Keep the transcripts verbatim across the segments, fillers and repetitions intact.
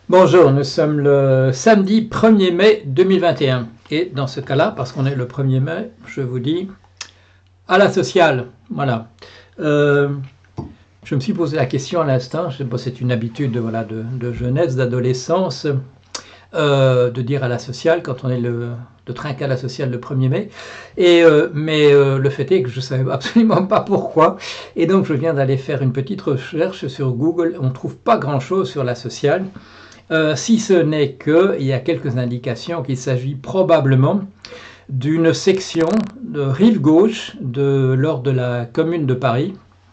Bonjour, nous sommes le samedi premier mai deux mille vingt et un. Et dans ce cas-là, parce qu'on est le premier mai, je vous dis à la sociale. Voilà. Euh, je me suis posé la question à l'instant, c'est une habitude voilà, de, de jeunesse, d'adolescence, euh, de dire à la sociale quand on est le, de trinquer à la sociale le premier mai. Et, euh, mais euh, le fait est que je ne savais absolument pas pourquoi. Et donc je viens d'aller faire une petite recherche sur Google. On ne trouve pas grand-chose sur la sociale. Euh, si ce n'est qu'il y a quelques indications qu'il s'agit probablement d'une section de rive gauche de, lors de la Commune de Paris,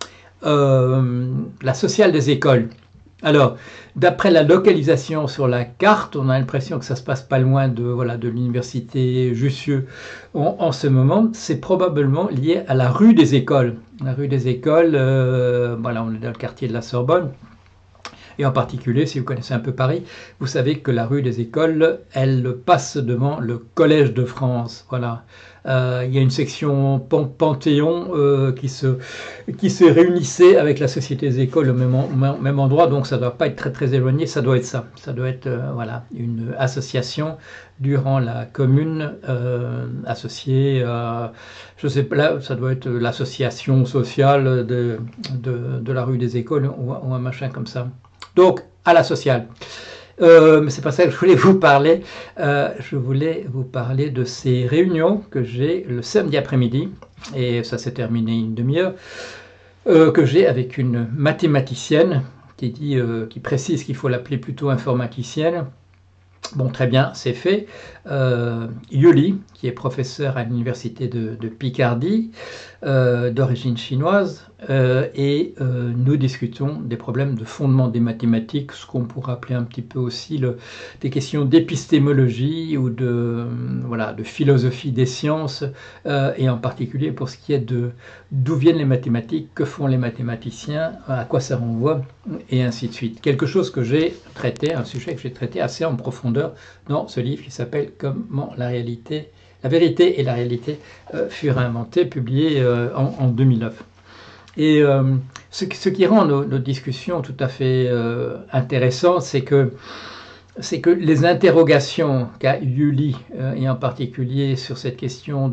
euh, la sociale des écoles. Alors, d'après la localisation sur la carte, on a l'impression que ça se passe pas loin de, voilà, de l'université Jussieu en, en ce moment. C'est probablement lié à la rue des écoles. La rue des écoles, euh, voilà, on est dans le quartier de la Sorbonne. Et en particulier, si vous connaissez un peu Paris, vous savez que la rue des Écoles, elle passe devant le Collège de France. Voilà. Euh, il y a une section Panthéon euh, qui, se, qui se réunissait avec la Société des Écoles au même, même endroit, donc ça ne doit pas être très très éloigné, ça doit être ça. Ça doit être euh, voilà, une association durant la commune euh, associée à, je sais pas, là, ça doit être l'association sociale de, de, de la rue des Écoles ou, ou un machin comme ça. Donc, à la sociale. Euh, mais c'est pas ça que je voulais vous parler. Euh, je voulais vous parler de ces réunions que j'ai le samedi après-midi, et ça s'est terminé une demi-heure, euh, que j'ai avec une mathématicienne qui, dit, euh, qui précise qu'il faut l'appeler plutôt informaticienne. Bon, très bien, c'est fait. Euh, Yuli, qui est professeur à l'université de, de Picardie, euh, d'origine chinoise, euh, et euh, nous discutons des problèmes de fondement des mathématiques, ce qu'on pourrait appeler un petit peu aussi le, des questions d'épistémologie ou de, euh, voilà, de philosophie des sciences, euh, et en particulier pour ce qui est de d'où viennent les mathématiques, que font les mathématiciens, à quoi ça renvoie, et ainsi de suite. Quelque chose que j'ai traité, un sujet que j'ai traité assez en profondeur dans ce livre qui s'appelle « Comment la réalité, la vérité et la réalité euh, furent inventées », publié euh, en, en deux mille neuf. Et euh, ce, ce qui rend nos, nos discussions tout à fait euh, intéressantes, c'est que, c'est que les interrogations qu'a Yuli, euh, et en particulier sur cette question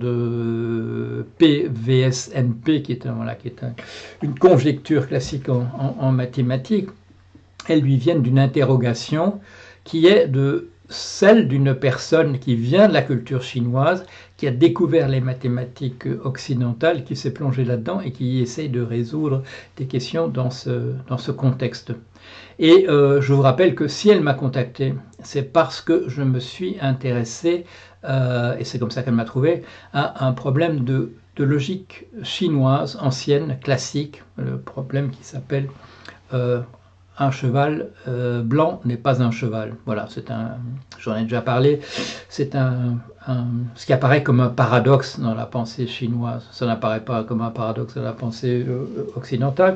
de P V S N P, qui est, un, voilà, qui est un, une conjecture classique en, en, en mathématiques, elles lui viennent d'une interrogation qui est de celle d'une personne qui vient de la culture chinoise, qui a découvert les mathématiques occidentales, qui s'est plongée là-dedans et qui essaye de résoudre des questions dans ce, dans ce contexte. Et euh, je vous rappelle que si elle m'a contacté, c'est parce que je me suis intéressé, euh, et c'est comme ça qu'elle m'a trouvé, à un problème de, de logique chinoise, ancienne, classique, le problème qui s'appelle euh, un cheval euh, blanc n'est pas un cheval. Voilà, c'est un, j'en ai déjà parlé, c'est un, un, ce qui apparaît comme un paradoxe dans la pensée chinoise. Ça n'apparaît pas comme un paradoxe dans la pensée euh, occidentale.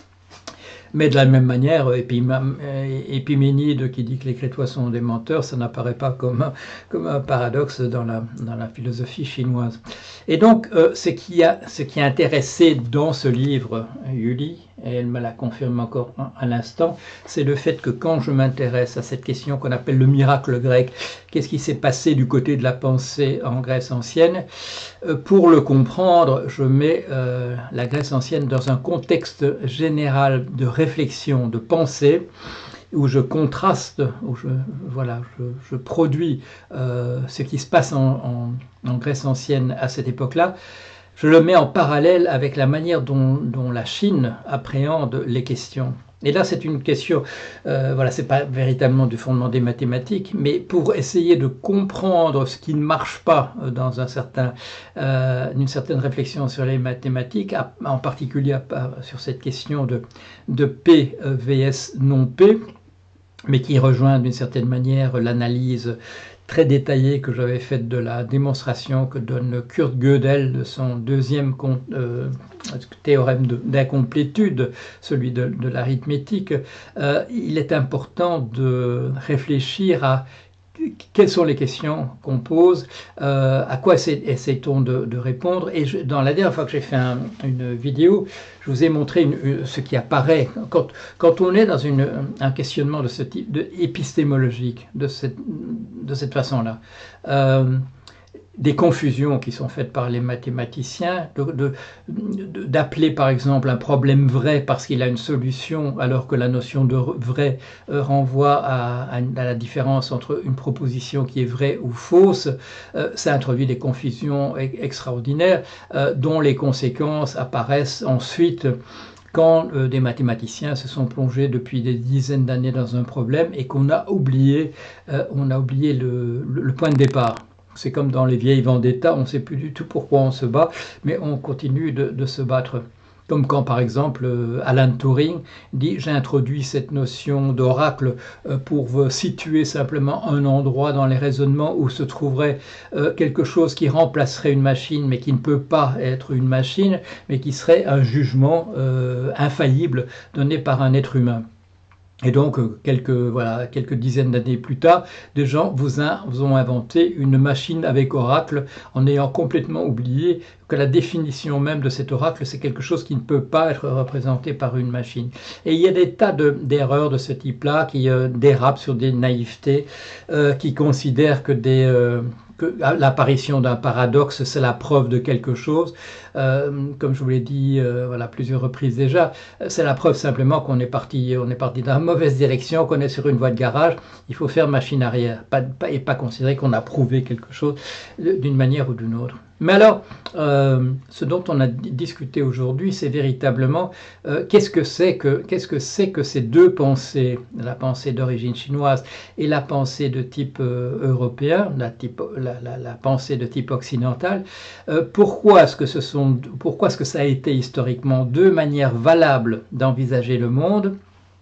Mais de la même manière, Épiménide qui dit que les Crétois sont des menteurs, ça n'apparaît pas comme un, comme un paradoxe dans la, dans la philosophie chinoise. Et donc, euh, ce, qui a, ce qui a intéressé dans ce livre, Yuli, et elle me l'a confirmé encore à l'instant, c'est le fait que quand je m'intéresse à cette question qu'on appelle le miracle grec, qu'est-ce qui s'est passé du côté de la pensée en Grèce ancienne, euh, pour le comprendre, je mets euh, la Grèce ancienne dans un contexte général de réflexion, de pensée, où je contraste, où je, voilà, je, je produis euh, ce qui se passe en, en, en Grèce ancienne à cette époque-là. Je le mets en parallèle avec la manière dont, dont la Chine appréhende les questions. Et là, c'est une question, euh, voilà, c'est pas véritablement du fondement des mathématiques, mais pour essayer de comprendre ce qui ne marche pas dans un certain, euh, une certaine réflexion sur les mathématiques, en particulier sur cette question de, de P vs non P, mais qui rejoint d'une certaine manière l'analyse très détaillée que j'avais faite de la démonstration que donne Kurt Gödel de son deuxième euh, théorème d'incomplétude, celui de, de l'arithmétique. Euh, il est important de réfléchir à quelles sont les questions qu'on pose, euh, à quoi essaie-t-on de, de répondre. Et je, dans la dernière fois que j'ai fait un, une vidéo, je vous ai montré une, une, ce qui apparaît quand, quand on est dans une, un questionnement de ce type, de, épistémologique, de cette, de cette façon-là. Euh, des confusions qui sont faites par les mathématiciens, d'appeler de, de, par exemple un problème vrai parce qu'il a une solution, alors que la notion de vrai euh, renvoie à, à, à la différence entre une proposition qui est vraie ou fausse, euh, ça introduit des confusions extraordinaires euh, dont les conséquences apparaissent ensuite quand euh, des mathématiciens se sont plongés depuis des dizaines d'années dans un problème et qu'on a oublié, euh, on a oublié le, le, le point de départ. C'est comme dans les vieilles vendettas, on ne sait plus du tout pourquoi on se bat, mais on continue de, de se battre. Comme quand, par exemple, Alan Turing dit « j'ai introduit cette notion d'oracle pour situer simplement un endroit dans les raisonnements où se trouverait quelque chose qui remplacerait une machine, mais qui ne peut pas être une machine, mais qui serait un jugement euh, infaillible donné par un être humain ». Et donc, quelques, voilà, quelques dizaines d'années plus tard, des gens vous, a, vous ont inventé une machine avec oracle en ayant complètement oublié que la définition même de cet oracle, c'est quelque chose qui ne peut pas être représenté par une machine. Et il y a des tas d'erreurs de, de ce type-là qui euh, dérapent sur des naïvetés, euh, qui considèrent que des... Euh, que l'apparition d'un paradoxe, c'est la preuve de quelque chose. Euh, comme je vous l'ai dit euh, voilà, plusieurs reprises déjà, c'est la preuve simplement qu'on est parti, on est parti dans la mauvaise direction, qu'on est sur une voie de garage. Il faut faire machine arrière pas, pas, et pas considérer qu'on a prouvé quelque chose d'une manière ou d'une autre. Mais alors, euh, ce dont on a discuté aujourd'hui, c'est véritablement euh, qu'est-ce que c'est que, qu'est-ce que c'est que ces deux pensées, la pensée d'origine chinoise et la pensée de type euh, européen, la, type, la, la, la pensée de type occidental. Euh, pourquoi est-ce que ce sont, pourquoi est-ce que ça a été historiquement deux manières valables d'envisager le monde?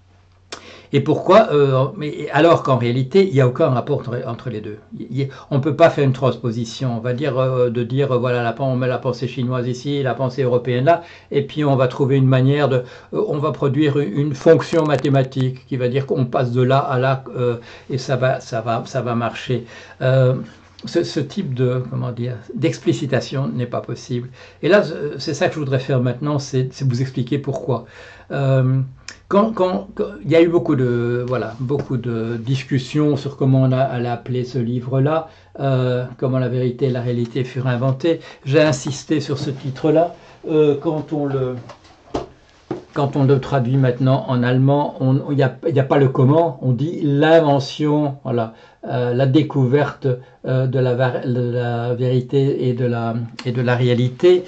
Et pourquoi euh, mais alors qu'en réalité, il n'y a aucun rapport entre, entre les deux. Il, on ne peut pas faire une transposition. On va dire euh, de dire, euh, voilà, la, on met la pensée chinoise ici, la pensée européenne là, et puis on va trouver une manière de... Euh, on va produire une, une fonction mathématique qui va dire qu'on passe de là à là, euh, et ça va, ça va, ça va marcher. Euh, Ce, ce type de, comment dire, d'explicitation n'est pas possible. Et là, c'est ça que je voudrais faire maintenant, c'est vous expliquer pourquoi. Euh, quand, quand, quand, il y a eu beaucoup de, voilà, beaucoup de discussions sur comment on a, allait appeler ce livre-là, euh, comment la vérité et la réalité furent inventées. J'ai insisté sur ce titre-là. Euh, quand on le... Quand on le traduit maintenant en allemand, il n'y a, a pas le comment, on dit l'invention, voilà, euh, la découverte euh, de, la, de la vérité et de la, et de la réalité.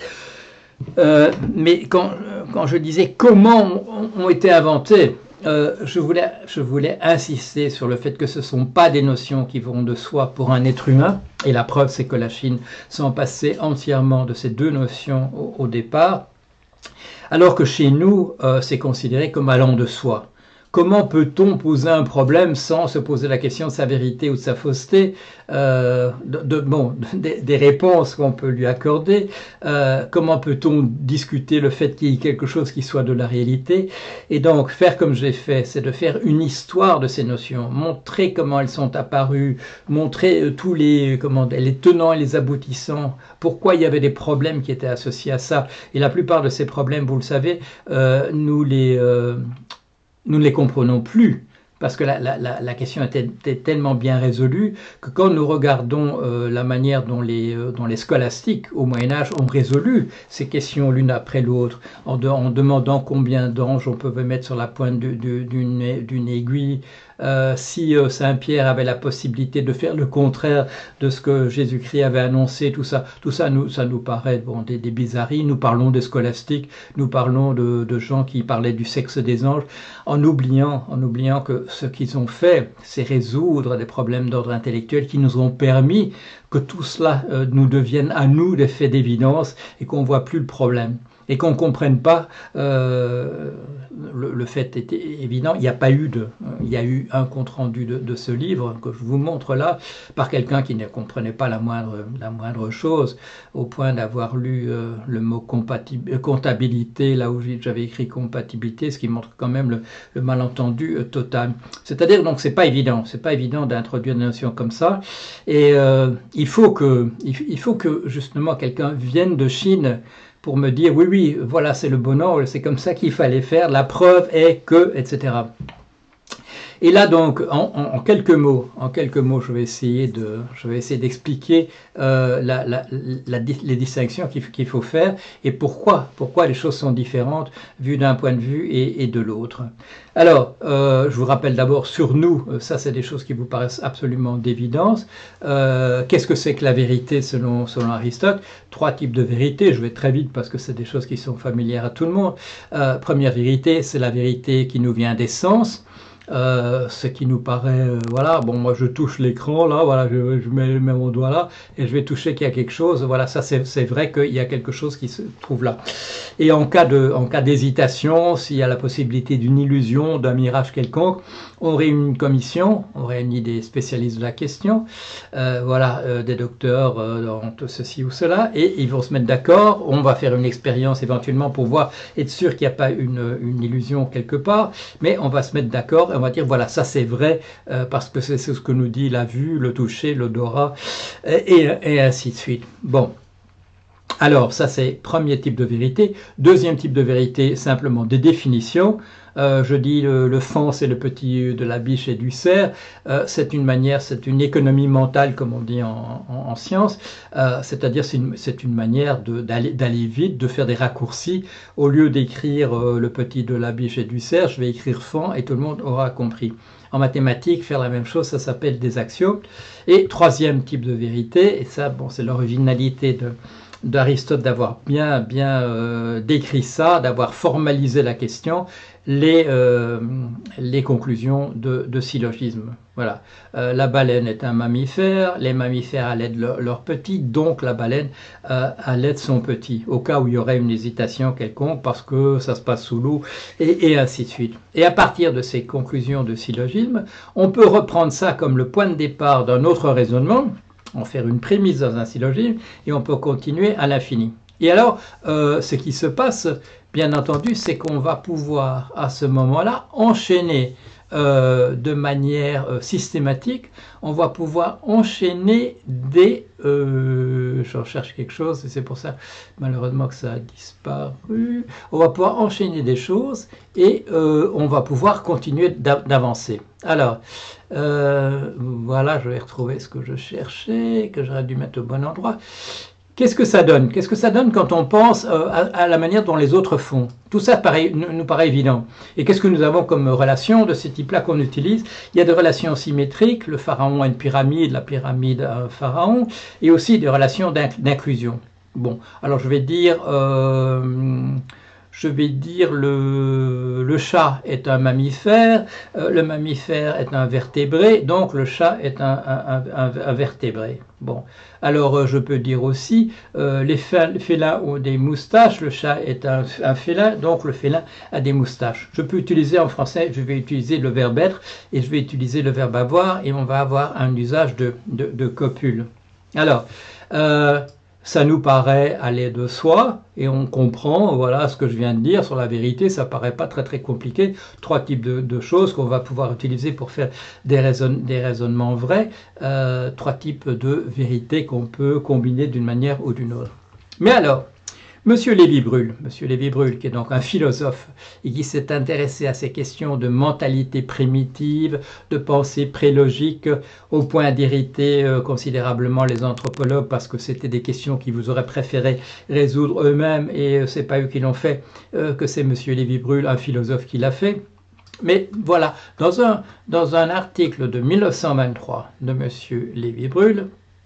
Euh, mais quand, quand je disais comment ont, ont été inventés, euh, je, voulais, je voulais insister sur le fait que ce ne sont pas des notions qui vont de soi pour un être humain. Et la preuve, c'est que la Chine s'en passait entièrement de ces deux notions au, au départ. Alors que chez nous, euh, c'est considéré comme allant de soi. Comment peut-on poser un problème sans se poser la question de sa vérité ou de sa fausseté, euh, de, de, bon, des, des réponses qu'on peut lui accorder, euh, comment peut-on discuter le fait qu'il y ait quelque chose qui soit de la réalité? Et donc, faire comme j'ai fait, c'est de faire une histoire de ces notions, montrer comment elles sont apparues, montrer euh, tous les, comment, les tenants et les aboutissants, pourquoi il y avait des problèmes qui étaient associés à ça. Et la plupart de ces problèmes, vous le savez, euh, nous les... Euh, nous ne les comprenons plus, parce que la, la, la question était, était tellement bien résolue que quand nous regardons euh, la manière dont les, euh, dont les scolastiques au Moyen-Âge ont résolu ces questions l'une après l'autre, en, de, en demandant combien d'anges on pouvait mettre sur la pointe d'une aiguille, euh, si euh, Saint-Pierre avait la possibilité de faire le contraire de ce que Jésus-Christ avait annoncé, tout ça, tout ça nous, ça nous paraît bon, des, des bizarreries. Nous parlons des scolastiques, nous parlons de, de gens qui parlaient du sexe des anges, en oubliant, en oubliant que ce qu'ils ont fait, c'est résoudre des problèmes d'ordre intellectuel qui nous ont permis que tout cela euh, nous devienne à nous des faits d'évidence et qu'on ne voit plus le problème. Et qu'on ne comprenne pas, euh, le, le fait était évident, il n'y a pas eu de, il y a eu un compte-rendu de, de ce livre que je vous montre là, par quelqu'un qui ne comprenait pas la moindre, la moindre chose, au point d'avoir lu euh, le mot comptabilité, là où j'avais écrit compatibilité, ce qui montre quand même le, le malentendu euh, total. C'est-à-dire, donc, c'est pas évident, c'est pas évident d'introduire des notions comme ça, et euh, il faut que, il, il faut que, justement, quelqu'un vienne de Chine pour me dire, oui, oui, voilà, c'est le bon ordre, c'est comme ça qu'il fallait faire, la preuve est que, et cetera. Et là, donc, en, en, en quelques mots, en quelques mots, je vais essayer de, je vais essayer d'expliquer euh, la, la, la, les distinctions qu'il qu'il faut faire et pourquoi, pourquoi les choses sont différentes vues d'un point de vue et, et de l'autre. Alors, euh, je vous rappelle d'abord sur nous, ça c'est des choses qui vous paraissent absolument d'évidence. Euh, Qu'est-ce que c'est que la vérité selon, selon Aristote? Trois types de vérité, je vais très vite parce que c'est des choses qui sont familières à tout le monde. Euh, première vérité, c'est la vérité qui nous vient des sens. Euh, ce qui nous paraît, euh, voilà, bon, moi je touche l'écran, là, voilà, je, je mets, mets mon doigt là, et je vais toucher qu'il y a quelque chose, voilà, ça c'est vrai qu'il y a quelque chose qui se trouve là. Et en cas de, en cas d'hésitation, s'il y a la possibilité d'une illusion, d'un mirage quelconque, on réunit une commission, on réunit des spécialistes de la question, euh, voilà, euh, des docteurs euh, dans tout ceci ou cela, et ils vont se mettre d'accord, on va faire une expérience éventuellement pour voir, être sûr qu'il n'y a pas une, une illusion quelque part, mais on va se mettre d'accord, on va dire voilà, ça c'est vrai euh, parce que c'est ce que nous dit la vue, le toucher, l'odorat et, et ainsi de suite. Bon, alors ça c'est premier type de vérité. Deuxième type de vérité, simplement des définitions. Euh, je dis le, le fan c'est le petit de la biche et du cerf. Euh, c'est une manière, c'est une économie mentale comme on dit en, en, en science. Euh, C'est-à-dire c'est une, c'est une manière d'aller d'aller vite, de faire des raccourcis. Au lieu d'écrire euh, le petit de la biche et du cerf, je vais écrire fan et tout le monde aura compris. En mathématiques, faire la même chose, ça s'appelle des axiomes. Et troisième type de vérité, et ça, bon, c'est l'originalité de d'Aristote d'avoir bien, bien euh, décrit ça, d'avoir formalisé la question, les, euh, les conclusions de, de syllogisme. Voilà. Euh, la baleine est un mammifère, les mammifères allaitent leurs leur petits, donc la baleine euh, allait son petit, au cas où il y aurait une hésitation quelconque, parce que ça se passe sous l'eau, et, et ainsi de suite. Et à partir de ces conclusions de syllogisme, on peut reprendre ça comme le point de départ d'un autre raisonnement, en faire une prémisse dans un syllogisme, et on peut continuer à l'infini. Et alors, euh, ce qui se passe, bien entendu, c'est qu'on va pouvoir, à ce moment-là, enchaîner euh, de manière euh, systématique, on va pouvoir enchaîner des... Euh, je recherche quelque chose, et c'est pour ça, malheureusement, que ça a disparu. On va pouvoir enchaîner des choses, et euh, on va pouvoir continuer d'avancer. Alors, euh, voilà, je vais retrouver ce que je cherchais, que j'aurais dû mettre au bon endroit. Qu'est-ce que ça donne? Qu'est-ce que ça donne quand on pense euh, à, à la manière dont les autres font? Tout ça paraît, nous paraît évident. Et qu'est-ce que nous avons comme relation de ce type-là qu'on utilise? Il y a des relations symétriques, le pharaon a une pyramide, la pyramide a un pharaon, et aussi des relations d'inclusion. Bon, alors je vais dire... Euh, Je vais dire le, le chat est un mammifère, euh, le mammifère est un vertébré, donc le chat est un, un, un, un vertébré. Bon, alors euh, je peux dire aussi euh, les félins ont des moustaches, le chat est un, un félin, donc le félin a des moustaches. Je peux utiliser en français, je vais utiliser le verbe être et je vais utiliser le verbe avoir et on va avoir un usage de, de, de copule. Alors, euh, ça nous paraît aller de soi et on comprend, voilà ce que je viens de dire sur la vérité, ça paraît pas très très compliqué. Trois types de, de choses qu'on va pouvoir utiliser pour faire des, raisonn des raisonnements vrais, euh, trois types de vérités qu'on peut combiner d'une manière ou d'une autre. Mais alors, Monsieur Lévi-Bruhl, Monsieur Lévi-Bruhl, qui est donc un philosophe et qui s'est intéressé à ces questions de mentalité primitive, de pensée prélogique, au point d'irriter euh, considérablement les anthropologues parce que c'était des questions qu'ils vous auraient préféré résoudre eux-mêmes et euh, c'est pas eux qui l'ont fait, euh, que c'est Monsieur Lévi-Bruhl, un philosophe, qui l'a fait. Mais voilà, dans un, dans un article de mille neuf cent vingt-trois de Monsieur Lévi-Bruhl,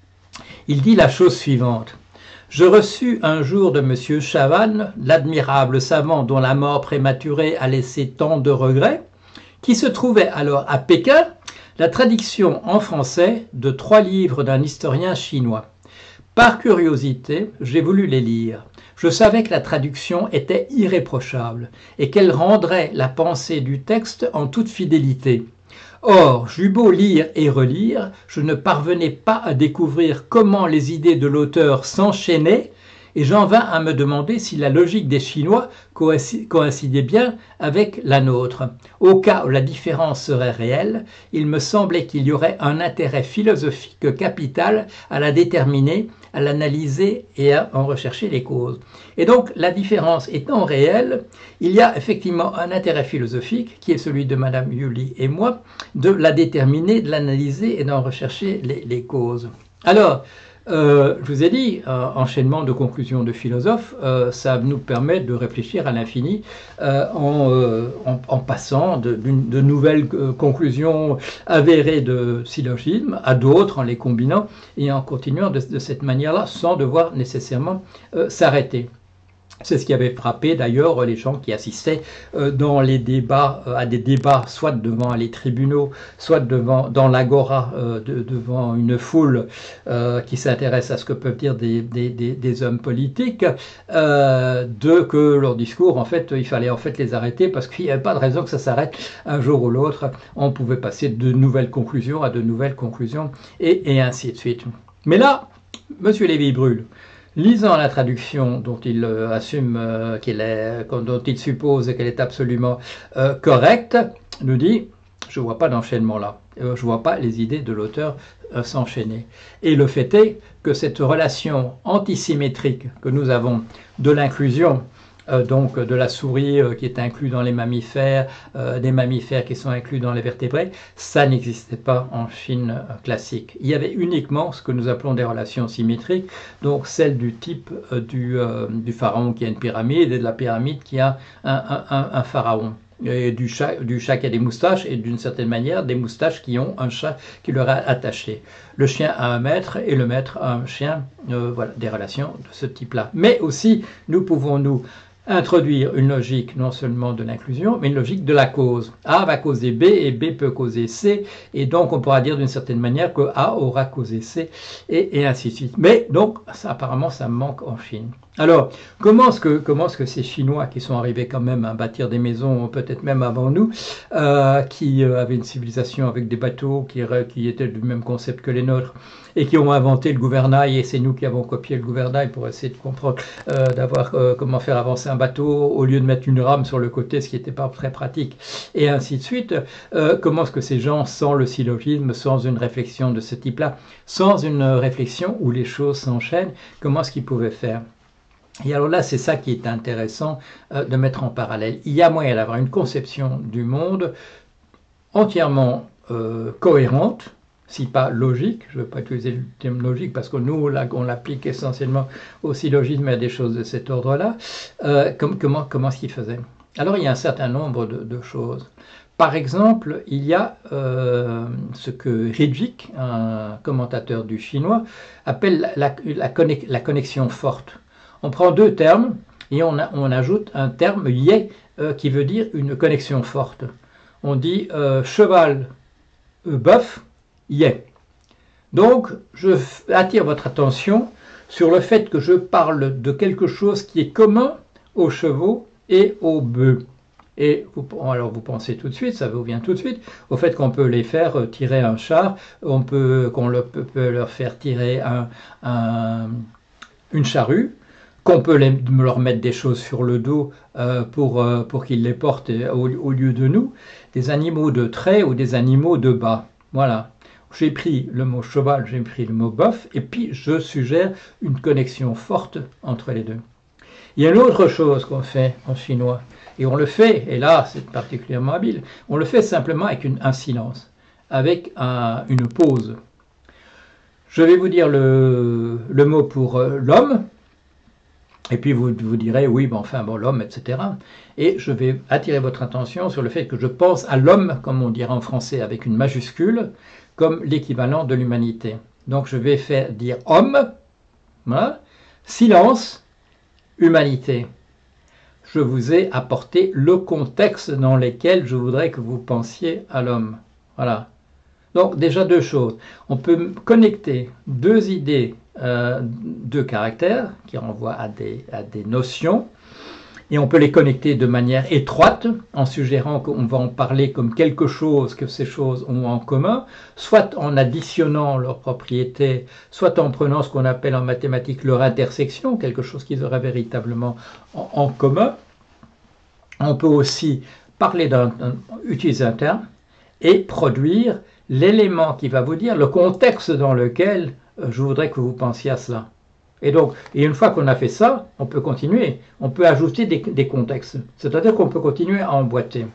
il dit la chose suivante. Je reçus un jour de M. Chavannes, l'admirable savant dont la mort prématurée a laissé tant de regrets, qui se trouvait alors à Pékin, la traduction en français de trois livres d'un historien chinois. Par curiosité, j'ai voulu les lire. Je savais que la traduction était irréprochable et qu'elle rendrait la pensée du texte en toute fidélité. Or, j'eus beau lire et relire, je ne parvenais pas à découvrir comment les idées de l'auteur s'enchaînaient, et j'en vins à me demander si la logique des Chinois coïncidait bien avec la nôtre. Au cas où la différence serait réelle, il me semblait qu'il y aurait un intérêt philosophique capital à la déterminer, à l'analyser et à en rechercher les causes. Et donc, la différence étant réelle, il y a effectivement un intérêt philosophique, qui est celui de Madame Yuli et moi, de la déterminer, de l'analyser et d'en rechercher les, les causes. Alors, Euh, je vous ai dit, euh, enchaînement de conclusions de philosophes, euh, ça nous permet de réfléchir à l'infini euh, en, euh, en, en passant de, de nouvelles euh, conclusions avérées de syllogismes à d'autres, en les combinant et en continuant de, de cette manière-là sans devoir nécessairement euh, s'arrêter. C'est ce qui avait frappé d'ailleurs les gens qui assistaient euh, dans les débats, euh, à des débats, soit devant les tribunaux, soit devant, dans l'agora, euh, de, devant une foule euh, qui s'intéresse à ce que peuvent dire des, des, des, des hommes politiques, euh, de que leur discours, en fait, il fallait en fait les arrêter parce qu'il n'y avait pas de raison que ça s'arrête un jour ou l'autre. On pouvait passer de nouvelles conclusions à de nouvelles conclusions et, et ainsi de suite. Mais là, Monsieur Lévy-Bruhl, lisant la traduction dont il euh, assume euh, qu'elle est, dont il suppose qu'elle est absolument euh, correcte, nous dit « je ne vois pas d'enchaînement là, euh, je ne vois pas les idées de l'auteur euh, s'enchaîner ». Et le fait est que cette relation antisymétrique que nous avons de l'inclusion, Euh, donc de la souris euh, qui est inclus dans les mammifères, euh, des mammifères qui sont inclus dans les vertébrés, ça n'existait pas en Chine euh, classique. Il y avait uniquement ce que nous appelons des relations symétriques, donc celle du type euh, du, euh, du pharaon qui a une pyramide et de la pyramide qui a un, un, un pharaon. Et du chat, du chat qui a des moustaches et d'une certaine manière des moustaches qui ont un chat qui leur a attaché. Le chien a un maître et le maître a un chien, euh, voilà, des relations de ce type-là. Mais aussi, nous pouvons nous introduire une logique non seulement de l'inclusion, mais une logique de la cause. A va causer B et B peut causer C, et donc on pourra dire d'une certaine manière que A aura causé C, et, et ainsi de suite. Mais donc, ça, apparemment, ça manque en Chine. Alors, comment est-ce que, comment est-ce que ces Chinois qui sont arrivés quand même à bâtir des maisons, peut-être même avant nous, euh, qui euh, avaient une civilisation avec des bateaux qui, qui étaient du même concept que les nôtres, et qui ont inventé le gouvernail, et c'est nous qui avons copié le gouvernail pour essayer de comprendre, euh, d'avoir euh, comment faire avancer un bateau au lieu de mettre une rame sur le côté, ce qui n'était pas très pratique, et ainsi de suite. Euh, comment est-ce que ces gens, sans le syllogisme, sans une réflexion de ce type-là, sans une réflexion où les choses s'enchaînent, comment est-ce qu'ils pouvaient faire ? Et alors là, c'est ça qui est intéressant euh, de mettre en parallèle. Il y a moyen d'avoir une conception du monde entièrement euh, cohérente, si pas logique, je ne veux pas utiliser le terme logique parce que nous, là, on l'applique essentiellement au syllogisme et à des choses de cet ordre-là. Euh, com comment comment est-ce qu'il faisait? Alors, il y a un certain nombre de, de choses. Par exemple, il y a euh, ce que Rijik, un commentateur du chinois, appelle la, la, connex la connexion forte. On prend deux termes et on, a, on ajoute un terme yé euh, qui veut dire une connexion forte. On dit euh, cheval, euh, bœuf, yé. Donc, je attire votre attention sur le fait que je parle de quelque chose qui est commun aux chevaux et aux bœufs. Et vous, alors vous pensez tout de suite, ça vous vient tout de suite, au fait qu'on peut les faire tirer un char, on peut, qu'on peut, peut leur faire tirer un, un, une charrue, qu'on peut les, leur mettre des choses sur le dos euh, pour, euh, pour qu'ils les portent au, au lieu de nous, des animaux de trait ou des animaux de bas. Voilà. J'ai pris le mot cheval, j'ai pris le mot bœuf, et puis je suggère une connexion forte entre les deux. Il y a une autre chose qu'on fait en chinois, et on le fait, et là c'est particulièrement habile, on le fait simplement avec une, un silence, avec un, une pause. Je vais vous dire le, le mot pour euh, l'homme, et puis vous vous direz, oui, bon, enfin, bon, l'homme, et cetera. Et je vais attirer votre attention sur le fait que je pense à l'homme, comme on dirait en français, avec une majuscule, comme l'équivalent de l'humanité. Donc je vais faire dire homme, voilà, silence, humanité. Je vous ai apporté le contexte dans lequel je voudrais que vous pensiez à l'homme. Voilà. Donc déjà deux choses. On peut connecter deux idées, euh, deux caractères qui renvoient à des, à des notions, et on peut les connecter de manière étroite en suggérant qu'on va en parler comme quelque chose que ces choses ont en commun, soit en additionnant leurs propriétés, soit en prenant ce qu'on appelle en mathématiques leur intersection, quelque chose qu'ils auraient véritablement en, en commun. On peut aussi parler d'un, utiliser un terme et produire l'élément qui va vous dire le contexte dans lequel je voudrais que vous pensiez à cela. Et donc, et une fois qu'on a fait ça, on peut continuer. On peut ajouter des, des contextes. C'est-à-dire qu'on peut continuer à emboîter.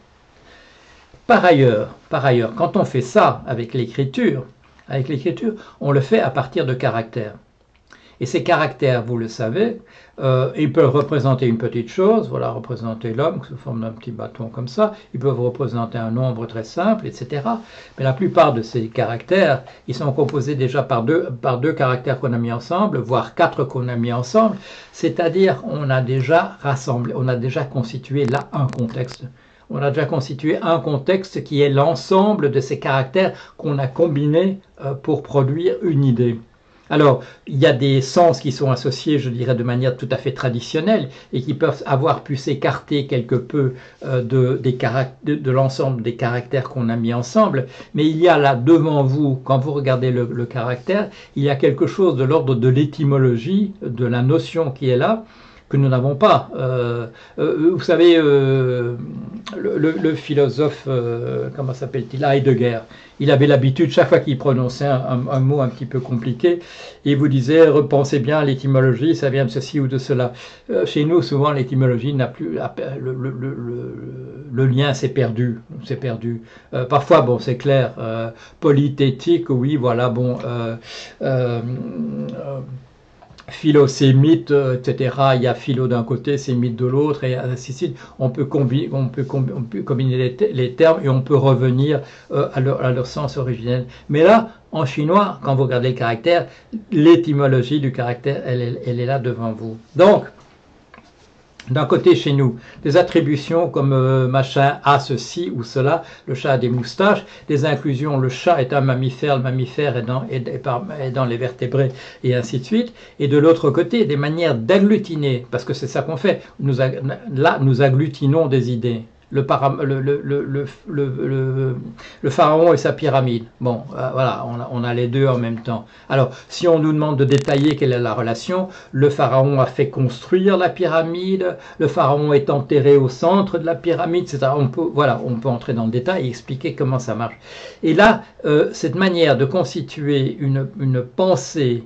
Par ailleurs, par ailleurs, quand on fait ça avec l'écriture, avec l'écriture, on le fait à partir de caractères. Et ces caractères, vous le savez, euh, ils peuvent représenter une petite chose, voilà, représenter l'homme sous forme d'un petit bâton comme ça, ils peuvent représenter un nombre très simple, et cetera. Mais la plupart de ces caractères, ils sont composés déjà par deux, par deux caractères qu'on a mis ensemble, voire quatre qu'on a mis ensemble, c'est-à-dire on a déjà rassemblé, on a déjà constitué là un contexte. On a déjà constitué un contexte qui est l'ensemble de ces caractères qu'on a combinés euh, pour produire une idée. Alors, il y a des sens qui sont associés, je dirais, de manière tout à fait traditionnelle et qui peuvent avoir pu s'écarter quelque peu euh, de, des de, de l'ensemble des caractères qu'on a mis ensemble. Mais il y a là devant vous, quand vous regardez le, le caractère, il y a quelque chose de l'ordre de l'étymologie, de la notion qui est là, que nous n'avons pas. Euh, euh, vous savez, euh, le, le, le philosophe, euh, comment s'appelle-t-il, Heidegger, il avait l'habitude, chaque fois qu'il prononçait un, un, un mot un petit peu compliqué, il vous disait, repensez bien à l'étymologie, ça vient de ceci ou de cela. Euh, chez nous, souvent, l'étymologie n'a plus, le, le, le, le, le lien s'est perdu, c'est perdu. Euh, parfois, bon, c'est clair, euh, polythétique, oui, voilà, bon, euh, euh, euh, philo, c'est mythe, et cetera. Il y a philo d'un côté, c'est mythe de l'autre, et ainsi de suite. On peut, combi on peut, combi on peut combiner les, les termes et on peut revenir euh, à, leur, à leur sens originel. Mais là, en chinois, quand vous regardez le caractère, l'étymologie du caractère, elle, elle, elle est là devant vous. Donc, d'un côté, chez nous, des attributions comme euh, machin a ceci ou cela, le chat a des moustaches, des inclusions, le chat est un mammifère, le mammifère est dans, est, est, est dans les vertébrés, et ainsi de suite. Et de l'autre côté, des manières d'agglutiner, parce que c'est ça qu'on fait. Nous, là, nous agglutinons des idées. Le, para, le, le, le, le, le, le pharaon et sa pyramide. Bon, euh, voilà, on a, on a les deux en même temps. Alors, si on nous demande de détailler quelle est la relation, le pharaon a fait construire la pyramide, le pharaon est enterré au centre de la pyramide, et cetera. On peut, voilà, on peut entrer dans le détail et expliquer comment ça marche. Et là, euh, cette manière de constituer une, une pensée,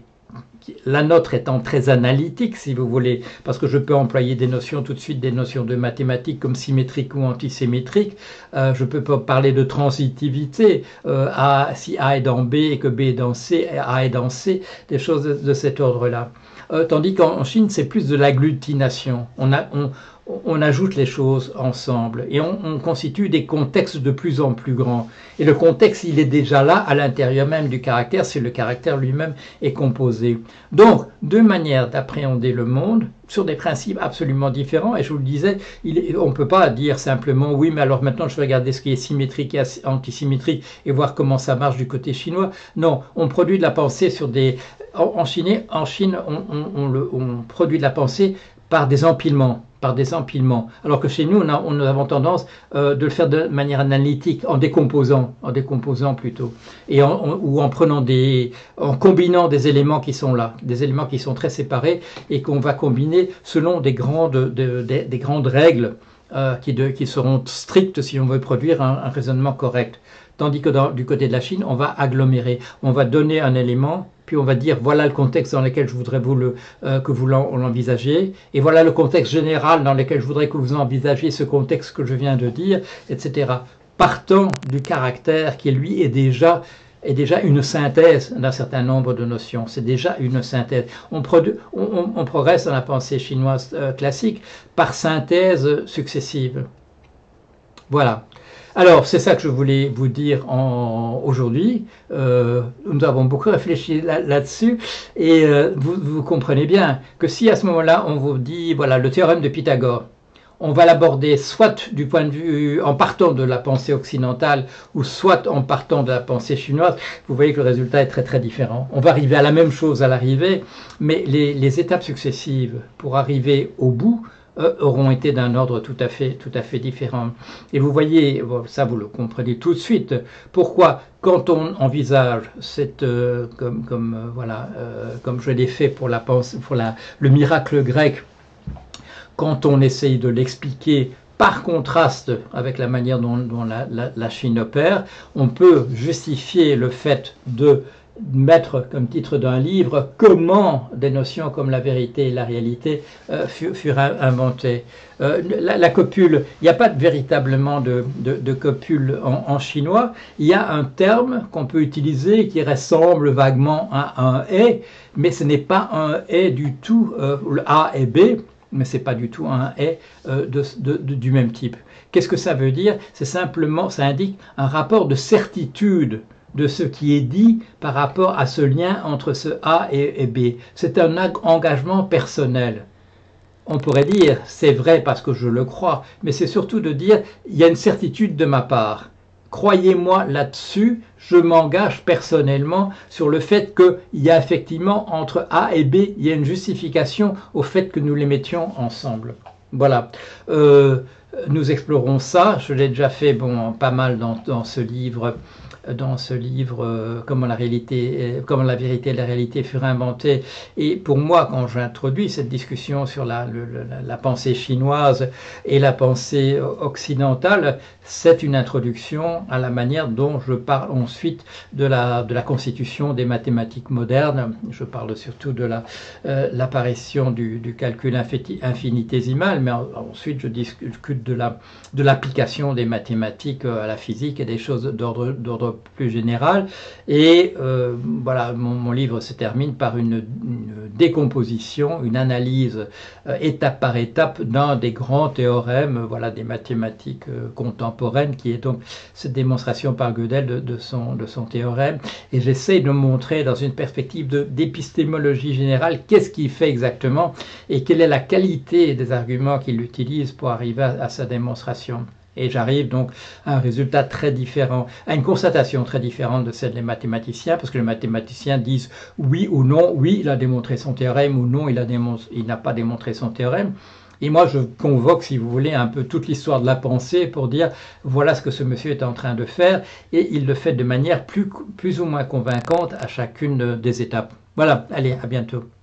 la nôtre étant très analytique, si vous voulez, parce que je peux employer des notions tout de suite, des notions de mathématiques comme symétrique ou antisymétrique, euh, je peux parler de transitivité, euh, A, si A est dans B et que B est dans C, A est dans C, des choses de, de cet ordre-là. Euh, tandis qu'en Chine, c'est plus de l'agglutination. On, a, on, on ajoute les choses ensemble et on, on constitue des contextes de plus en plus grands. Et le contexte, il est déjà là à l'intérieur même du caractère, si le caractère lui-même est composé. Donc, deux manières d'appréhender le monde sur des principes absolument différents. Et je vous le disais, il est, on ne peut pas dire simplement, oui, mais alors maintenant je vais regarder ce qui est symétrique et antisymétrique et voir comment ça marche du côté chinois. Non, on produit de la pensée sur des... En, en Chine, en Chine on, on, on, le, on produit de la pensée par des empilements. par des empilements, alors que chez nous, on, a, on avons tendance euh, de le faire de manière analytique, en décomposant, en décomposant plutôt, et en, en, ou en prenant des, en combinant des éléments qui sont là, des éléments qui sont très séparés et qu'on va combiner selon des grandes, de, de, des grandes règles euh, qui, de, qui seront strictes si on veut produire un, un raisonnement correct. Tandis que dans, du côté de la Chine, on va agglomérer, on va donner un élément, puis on va dire voilà le contexte dans lequel je voudrais vous le, euh, que vous l'envisagiez, et voilà le contexte général dans lequel je voudrais que vous envisagiez ce contexte que je viens de dire, et cetera. Partant du caractère qui, lui, est déjà, est déjà une synthèse d'un certain nombre de notions. C'est déjà une synthèse. On, produit, on, on progresse dans la pensée chinoise euh, classique par synthèse successive. Voilà. Alors, c'est ça que je voulais vous dire aujourd'hui. Euh, nous avons beaucoup réfléchi là-dessus là et euh, vous, vous comprenez bien que si à ce moment-là, on vous dit, voilà, le théorème de Pythagore, on va l'aborder soit du point de vue en partant de la pensée occidentale ou soit en partant de la pensée chinoise, vous voyez que le résultat est très très différent. On va arriver à la même chose à l'arrivée, mais les, les étapes successives pour arriver au bout euh, auront été d'un ordre tout à fait, tout à fait différent. Et vous voyez, ça vous le comprenez tout de suite, pourquoi quand on envisage cette, euh, comme, comme, euh, voilà, euh, comme je l'ai fait pour, la, pour la, le miracle grec, quand on essaye de l'expliquer par contraste avec la manière dont, dont la, la, la Chine opère, on peut justifier le fait de mettre comme titre d'un livre comment des notions comme la vérité et la réalité euh, furent, furent inventées. Euh, la, la copule, il n'y a pas véritablement de, de, de copule en, en chinois, il y a un terme qu'on peut utiliser qui ressemble vaguement à un et, mais ce n'est pas un et du tout, euh, le A et B, mais ce n'est pas du tout un et euh, de, de, de, du même type. Qu'est-ce que ça veut dire? C'est simplement, ça indique un rapport de certitude de ce qui est dit par rapport à ce lien entre ce A et, et B. C'est un engagement personnel. On pourrait dire, c'est vrai parce que je le crois, mais c'est surtout de dire, il y a une certitude de ma part. Croyez-moi là-dessus, je m'engage personnellement sur le fait qu'il y a effectivement entre A et B, il y a une justification au fait que nous les mettions ensemble. Voilà. Euh, nous explorons ça, je l'ai déjà fait bon, pas mal dans, dans ce livre, dans ce livre euh, comment, la réalité, euh, comment la vérité et la réalité furent inventées. Et pour moi, quand j'introduis cette discussion sur la, le, la, la pensée chinoise et la pensée occidentale, c'est une introduction à la manière dont je parle ensuite de la, de la constitution des mathématiques modernes. Je parle surtout de l'apparition la, euh, du, du calcul infinitésimal, mais ensuite je discute de la, de l'application des mathématiques à la physique et des choses d'ordre plus général. Et euh, voilà, mon, mon livre se termine par une, une décomposition, une analyse euh, étape par étape d'un des grands théorèmes, voilà, des mathématiques euh, contemporaines, qui est donc cette démonstration par Gödel de, de, son, de son théorème. Et j'essaie de montrer dans une perspective d'épistémologie générale qu'est-ce qu'il fait exactement et quelle est la qualité des arguments qu'il utilise pour arriver à, à sa démonstration. Et j'arrive donc à un résultat très différent, à une constatation très différente de celle des mathématiciens, parce que les mathématiciens disent oui ou non, oui, il a démontré son théorème, ou non, il a il n'a pas démontré son théorème. Et moi, je convoque, si vous voulez, un peu toute l'histoire de la pensée pour dire voilà ce que ce monsieur est en train de faire, et il le fait de manière plus, plus ou moins convaincante à chacune des étapes. Voilà, allez, à bientôt.